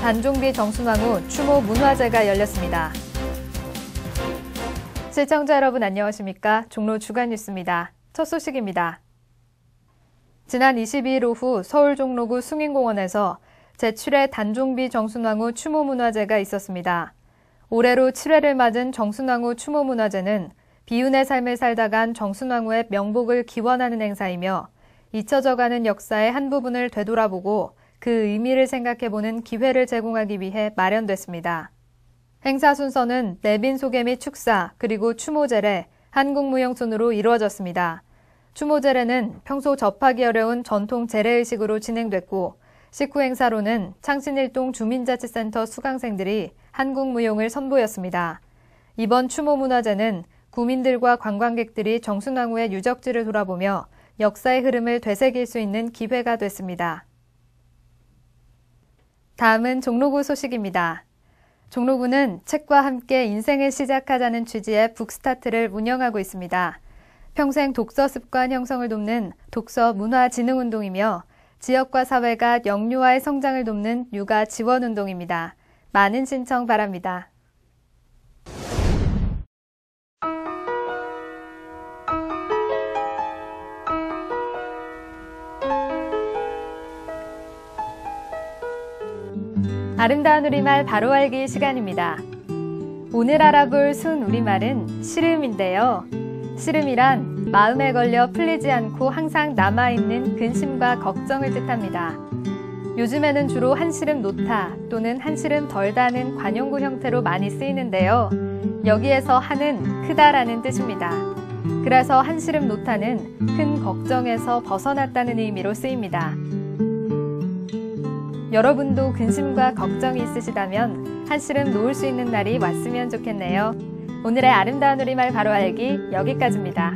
단종비 정순왕후 추모 문화제가 열렸습니다. 시청자 여러분 안녕하십니까? 종로 주간 뉴스입니다. 첫 소식입니다. 지난 22일 오후 서울 종로구 숭인공원에서 제7회 단종비 정순왕후 추모 문화제가 있었습니다. 올해로 7회를 맞은 정순왕후 추모 문화제는 비운의 삶을 살다 간 정순왕후의 명복을 기원하는 행사이며 잊혀져가는 역사의 한 부분을 되돌아보고 그 의미를 생각해보는 기회를 제공하기 위해 마련됐습니다. 행사 순서는 내빈 소개 및 축사, 그리고 추모제례, 한국무용순으로 이루어졌습니다. 추모제례는 평소 접하기 어려운 전통 제례의식으로 진행됐고, 식후 행사로는 창신일동 주민자치센터 수강생들이 한국무용을 선보였습니다. 이번 추모문화제는 구민들과 관광객들이 정순왕후의 유적지를 돌아보며 역사의 흐름을 되새길 수 있는 기회가 됐습니다. 다음은 종로구 소식입니다. 종로구는 책과 함께 인생을 시작하자는 취지의 북스타트를 운영하고 있습니다. 평생 독서 습관 형성을 돕는 독서 문화 진흥 운동이며 지역과 사회가 영유아의 성장을 돕는 육아 지원 운동입니다. 많은 신청 바랍니다. 아름다운 우리말 바로 알기 시간입니다. 오늘 알아볼 순 우리말은 시름인데요. 시름이란 마음에 걸려 풀리지 않고 항상 남아있는 근심과 걱정을 뜻합니다. 요즘에는 주로 한시름 놓다 또는 한시름 덜다는 관용구 형태로 많이 쓰이는데요. 여기에서 한은 크다라는 뜻입니다. 그래서 한시름 놓다는 큰 걱정에서 벗어났다는 의미로 쓰입니다. 여러분도 근심과 걱정이 있으시다면 한시름 놓을 수 있는 날이 왔으면 좋겠네요. 오늘의 아름다운 우리말 바로 알기 여기까지입니다.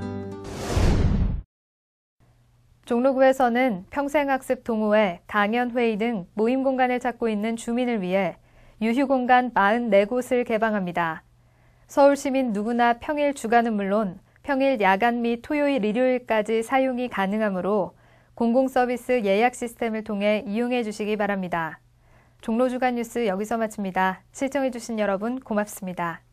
종로구에서는 평생학습 동호회, 강연회의 등 모임 공간을 찾고 있는 주민을 위해 유휴공간 44곳을 개방합니다. 서울 시민 누구나 평일 주간은 물론 평일 야간 및 토요일, 일요일까지 사용이 가능하므로 공공서비스 예약 시스템을 통해 이용해 주시기 바랍니다. 종로 주간 뉴스 여기서 마칩니다. 시청해 주신 여러분 고맙습니다.